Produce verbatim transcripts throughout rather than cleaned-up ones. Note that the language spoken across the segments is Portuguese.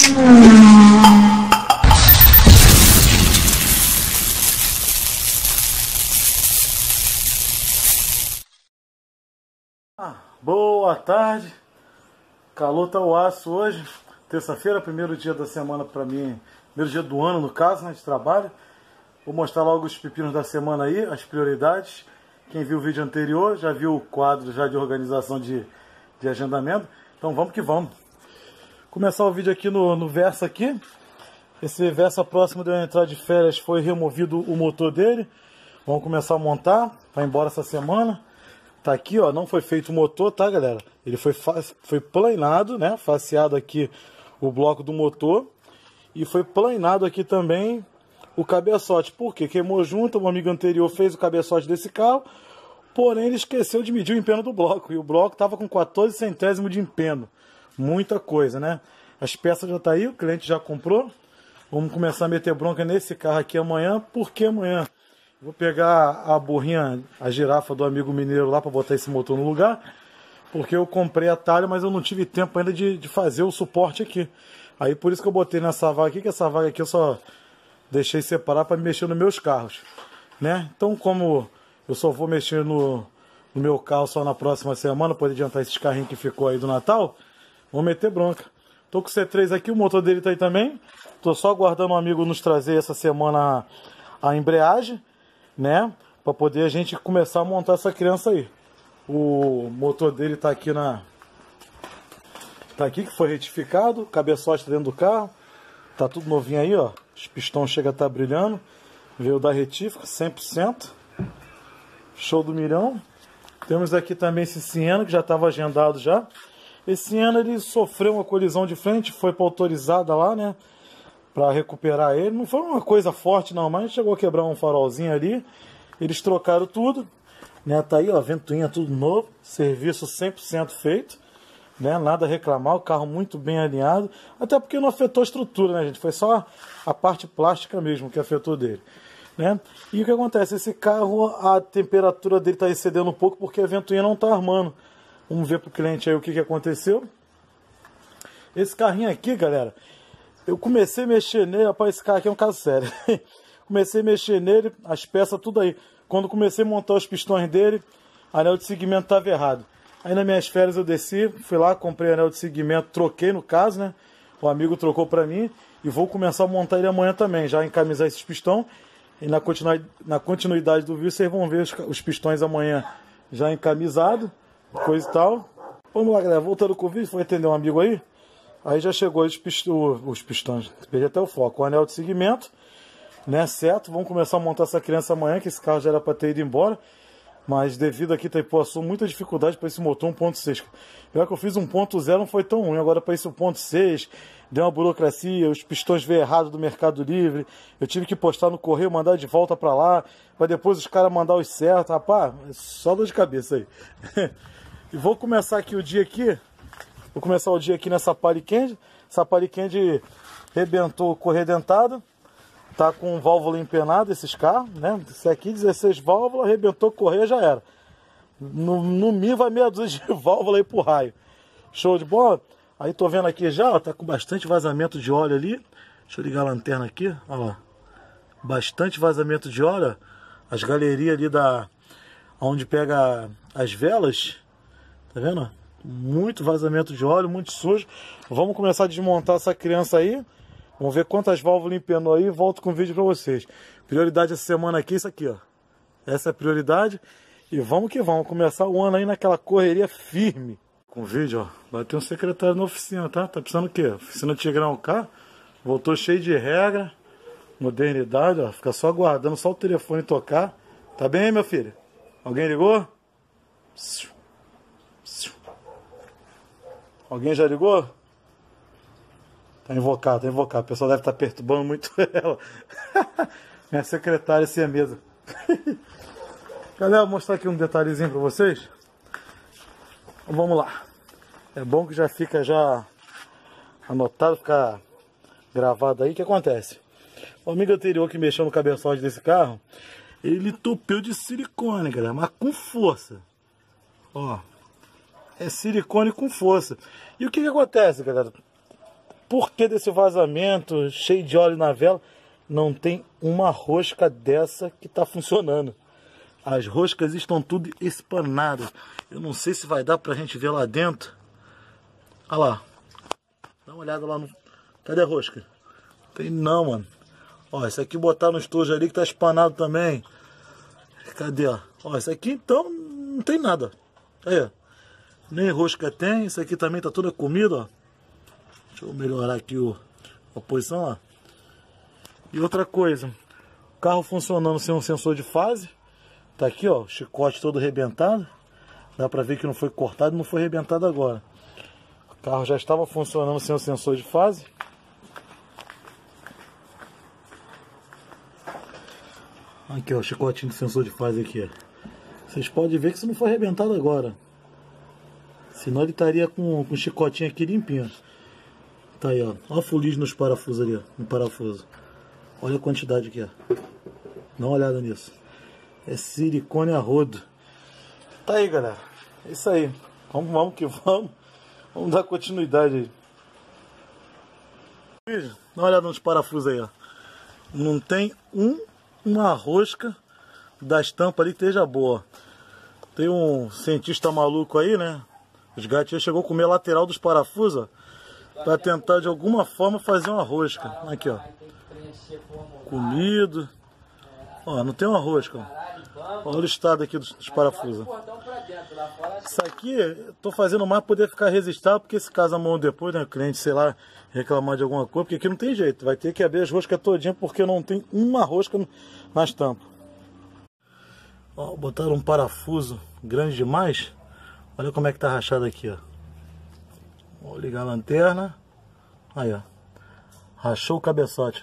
Boa tarde, calor tá o aço hoje, terça-feira, primeiro dia da semana para mim, primeiro dia do ano no caso, né, de trabalho. Vou mostrar logo os pepinos da semana aí, as prioridades. Quem viu o vídeo anterior já viu o quadro já de organização de, de agendamento, então vamos que vamos. Começar o vídeo aqui no, no Versa aqui. Esse Versa próximo de eu entrar de férias foi removido o motor dele. Vamos começar a montar, vai embora essa semana. Tá aqui, ó, não foi feito o motor, tá, galera? Ele foi, foi planado, né? Faceado aqui o bloco do motor. E foi planado aqui também o cabeçote. Por quê? Queimou junto, um amigo anterior fez o cabeçote desse carro. Porém, ele esqueceu de medir o empeno do bloco. E o bloco tava com quatorze centésimos de empeno. Muita coisa, né? As peças já tá aí, o cliente já comprou. Vamos começar a meter bronca nesse carro aqui amanhã. Por que amanhã? Vou pegar a burrinha, a girafa do amigo mineiro lá para botar esse motor no lugar. Porque eu comprei a talha, mas eu não tive tempo ainda de, de fazer o suporte aqui. Aí por isso que eu botei nessa vaga aqui, que essa vaga aqui eu só deixei separar para mexer nos meus carros, né? Então como eu só vou mexer no, no meu carro só na próxima semana, poder adiantar esses carrinhos que ficou aí do Natal, vou meter bronca. Tô com o C três aqui, o motor dele tá aí também. Tô só aguardando um amigo nos trazer essa semana a, a embreagem, né, para poder a gente começar a montar essa criança aí. O motor dele tá aqui na tá aqui que foi retificado, o cabeçote tá dentro do carro, tá tudo novinho aí, ó. Os pistões chega a estar tá brilhando. Veio da retífica cem por cento. Show do milhão. Temos aqui também esse Siena que já estava agendado já. Esse Siena ele sofreu uma colisão de frente, foi para autorizada lá, né, para recuperar ele. Não foi uma coisa forte não, mas chegou a quebrar um farolzinho ali. Eles trocaram tudo, né? Tá aí, ó, ventoinha tudo novo, serviço cem por cento feito, né? Nada a reclamar, o carro muito bem alinhado, até porque não afetou a estrutura, né, gente? Foi só a parte plástica mesmo que afetou dele, né? E o que acontece? Esse carro, a temperatura dele tá excedendo um pouco porque a ventoinha não tá armando. Vamos ver pro cliente aí o que que aconteceu. Esse carrinho aqui, galera, eu comecei a mexer nele, rapaz, esse carro aqui é um caso sério. Comecei a mexer nele, as peças tudo aí. Quando comecei a montar os pistões dele, anel de segmento estava errado. Aí nas minhas férias eu desci, fui lá, comprei anel de segmento, troquei no caso, né? O amigo trocou para mim e vou começar a montar ele amanhã também, já encamisar esses pistões. E na continuidade, na continuidade do vídeo vocês vão ver os, os pistões amanhã já encamisados, coisa e tal. Vamos lá, galera, voltando com o vídeo, foi atender um amigo aí. Aí já chegou os, pistões, os pistões, perdi até o foco, o anel de segmento, né, certo? Vamos começar a montar essa criança amanhã, que esse carro já era para ter ido embora. Mas devido aqui a Itaipuaçu, muita dificuldade para esse motor um ponto seis. Pior que eu fiz um ponto zero, não foi tão ruim. Agora para esse um ponto seis, deu uma burocracia, os pistões veio errado do Mercado Livre. Eu tive que postar no correio, mandar de volta para lá, para depois os caras mandar os certos. Rapaz, só dor de cabeça aí. E vou começar aqui o dia aqui. Vou começar o dia aqui nessa Palicandy. Essa Palicandy rebentou correia dentada. Tá com válvula empenada esses carros, né? Esse aqui, dezesseis válvulas, arrebentou correia, já era. No, no mínimo vai meia dúzia de válvula aí pro raio. Show de bola? Aí tô vendo aqui já, ó, tá com bastante vazamento de óleo ali. Deixa eu ligar a lanterna aqui, ó. Bastante vazamento de óleo. As galerias ali da... onde pega as velas. Tá vendo? Muito vazamento de óleo, muito sujo. Vamos começar a desmontar essa criança aí. Vamos ver quantas válvulas empenou aí e volto com o vídeo para vocês. Prioridade essa semana aqui, isso aqui, ó. Essa é a prioridade. E vamos que vamos. Começar o ano aí naquela correria firme. Com o vídeo, ó. Bateu um secretário na oficina, tá? Tá precisando o quê? Oficina Tigrão K. Voltou cheio de regra. Modernidade, ó. Fica só aguardando, só o telefone tocar. Tá bem, meu filho? Alguém ligou? Alguém já ligou? Tá invocado, tá invocado. O pessoal deve estar perturbando muito ela. Minha secretária assim é mesmo. Galera, vou mostrar aqui um detalhezinho pra vocês. Vamos lá. É bom que já fica já anotado, ficar gravado aí. O que acontece? O amigo anterior que mexeu no cabeçote desse carro, ele entupiu de silicone, galera, mas com força. Ó, é silicone com força. E o que que acontece, galera? por que desse vazamento cheio de óleo na vela? Não tem uma rosca dessa que está funcionando. As roscas estão tudo espanadas. Eu não sei se vai dar pra gente ver lá dentro. Olha lá. Dá uma olhada lá no... Cadê a rosca? Tem não, mano. Ó, esse aqui botar no estojo ali que tá espanado também. Cadê, ó? Ó, esse aqui então não tem nada. Aí, ó. Nem rosca tem. Esse aqui também tá toda comida, ó. Deixa eu melhorar aqui o, a posição, ó. E outra coisa. O carro funcionando sem um sensor de fase. Tá aqui, ó. O chicote todo arrebentado. Dá pra ver que não foi cortado e não foi arrebentado agora. O carro já estava funcionando sem o sensor de fase. Aqui, ó, o chicotinho do sensor de fase aqui, ó. Vocês podem ver que isso não foi arrebentado agora. Senão ele estaria com, com o chicotinho aqui limpinho. Tá aí, ó. Olha a fuligem nos parafusos ali, ó. No parafuso. Olha a quantidade aqui, ó. Dá uma olhada nisso. É silicone a rodo. Tá aí, galera. É isso aí. Vamos, vamos que vamos. Vamos dar continuidade aí. Dá uma olhada nos parafusos aí, ó. Não tem um, uma rosca das tampas ali que esteja boa. Tem um cientista maluco aí, né? Os gatinhos chegou a comer a lateral dos parafusos, ó, pra tentar de alguma forma fazer uma rosca. Aqui, ó. Comido. Ó, não tem uma rosca, ó. Olha o estado aqui dos, dos parafusos. Isso aqui eu tô fazendo mais para poder ficar resistável, porque se caso a mão depois, né, o cliente, sei lá, reclamar de alguma coisa, porque aqui não tem jeito, vai ter que abrir as roscas todinha porque não tem uma rosca nas tampas. Ó, botaram um parafuso grande demais. Olha como é que tá rachado aqui, ó. Vou ligar a lanterna. Aí, ó. Rachou o cabeçote.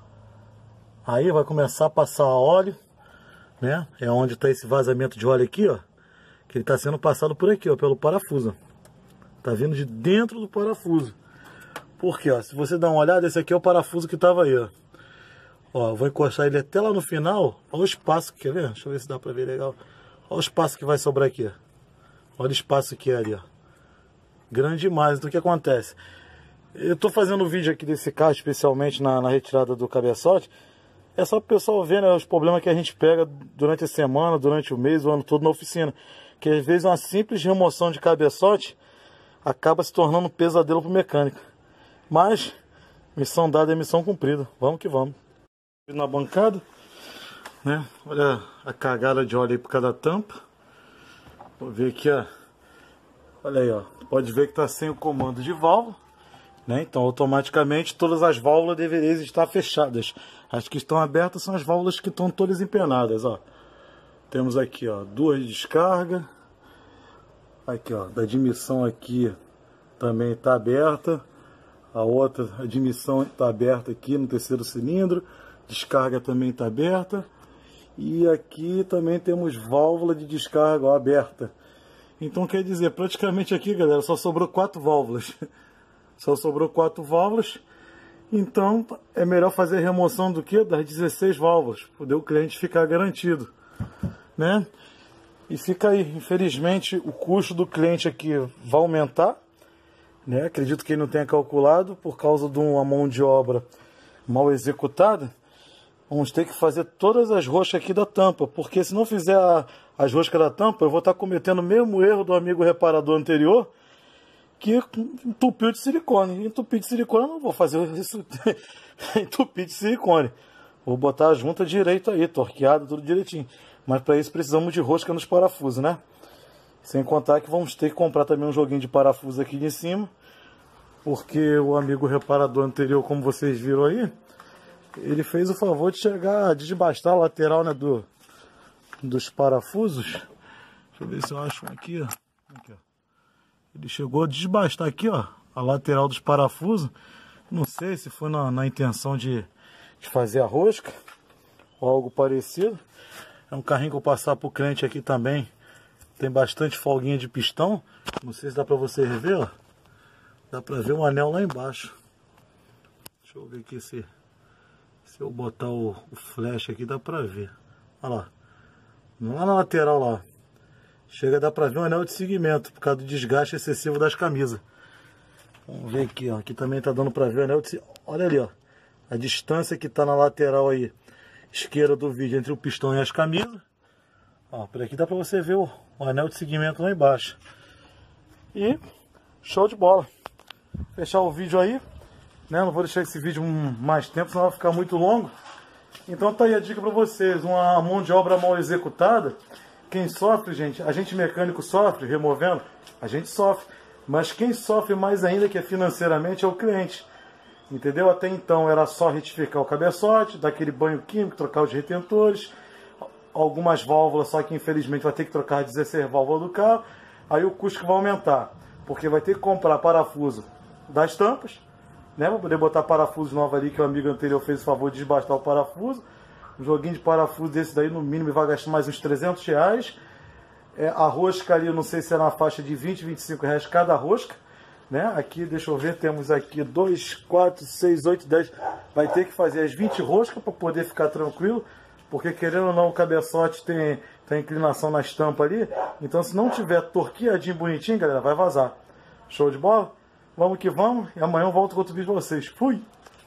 Aí vai começar a passar óleo, né? É onde está esse vazamento de óleo aqui, ó. Que ele está sendo passado por aqui, ó, pelo parafuso. Tá vindo de dentro do parafuso. Por quê, ó? Se você dar uma olhada, esse aqui é o parafuso que estava aí, ó. Ó, vou encostar ele até lá no final. Olha o espaço, quer ver? Deixa eu ver se dá para ver legal. Olha o espaço que vai sobrar aqui, ó. Olha o espaço que é ali, ó. Grande demais. Então o que acontece? Eu tô fazendo um vídeo aqui desse carro, especialmente na, na retirada do cabeçote. É só para o pessoal ver, né, os problemas que a gente pega durante a semana, durante o mês, o ano todo na oficina. Que às vezes uma simples remoção de cabeçote acaba se tornando um pesadelo para o mecânico. Mas, missão dada é missão cumprida. Vamos que vamos. Na bancada, né? Olha a cagada de óleo aí por cada tampa. Vou ver aqui, ó. Olha aí, ó. Pode ver que está sem o comando de válvula, né? Então, automaticamente, todas as válvulas deveriam estar fechadas. As que estão abertas são as válvulas que estão todas empenadas, ó. Temos aqui, ó, duas descargas. Aqui, ó, da admissão aqui também está aberta. A outra admissão está aberta aqui no terceiro cilindro. Descarga também está aberta. E aqui também temos válvula de descarga, ó, aberta. Então, quer dizer, praticamente aqui, galera, só sobrou quatro válvulas. Só sobrou quatro válvulas. Então, é melhor fazer a remoção do que? Das dezesseis válvulas. Poder o cliente ficar garantido, né? E fica aí. Infelizmente, o custo do cliente aqui vai aumentar, né? Acredito que ele não tenha calculado por causa de uma mão de obra mal executada. Vamos ter que fazer todas as roscas aqui da tampa. Porque se não fizer a, as roscas da tampa, eu vou estar cometendo o mesmo erro do amigo reparador anterior, que entupiu de silicone. Entupir de silicone, eu não vou fazer isso. Entupir de silicone. Vou botar a junta direito aí, torqueada, tudo direitinho. Mas para isso precisamos de rosca nos parafusos, né? Sem contar que vamos ter que comprar também um joguinho de parafuso aqui de cima. Porque o amigo reparador anterior, como vocês viram aí, ele fez o favor de chegar a desbastar a lateral, né, do, dos parafusos. Deixa eu ver se eu acho um aqui, ó. Aqui, ó. Ele chegou a desbastar aqui, ó, a lateral dos parafusos. Não sei se foi na, na intenção de, de fazer a rosca ou algo parecido. É um carrinho que eu vou passar pro cliente aqui também. Tem bastante folguinha de pistão. Não sei se dá pra vocês ver, ó. Dá pra ver um anel lá embaixo. Deixa eu ver aqui se, se eu botar o, o flash aqui, dá pra ver. Olha lá. Lá na lateral lá. Chega a dar pra ver um anel de segmento, por causa do desgaste excessivo das camisas. Vamos ver aqui, ó. Aqui também tá dando pra ver o anel de... Olha ali, ó. A distância que tá na lateral aí, esquerda do vídeo, entre o pistão e as camisas. Ó, por aqui dá pra você ver o, o anel de segmento lá embaixo. E show de bola. Fechar o vídeo aí, né? Não vou deixar esse vídeo mais tempo, senão vai ficar muito longo. Então tá aí a dica pra vocês. Uma mão de obra mal executada. Quem sofre, gente, a gente mecânico sofre, removendo, a gente sofre. Mas quem sofre mais ainda, que é financeiramente, é o cliente. Entendeu? Até então era só retificar o cabeçote, dar aquele banho químico, trocar os retentores, algumas válvulas, só que infelizmente vai ter que trocar dezesseis válvulas do carro. Aí o custo vai aumentar, porque vai ter que comprar parafuso das tampas, né, para poder botar parafuso novo ali, que o amigo anterior fez o favor de desbastar o parafuso. Um joguinho de parafuso desse daí, no mínimo, vai gastar mais uns trezentos reais. É, a rosca ali, eu não sei se é na faixa de vinte, vinte e cinco reais cada rosca. Né? Aqui, deixa eu ver, temos aqui dois, quatro, seis, oito, dez. Vai ter que fazer as vinte roscas para poder ficar tranquilo. Porque, querendo ou não, o cabeçote tem, tem inclinação na estampa ali. Então, se não tiver torqueadinho bonitinho, galera, vai vazar. Show de bola? Vamos que vamos. E amanhã eu volto com outro vídeo pra vocês. Fui!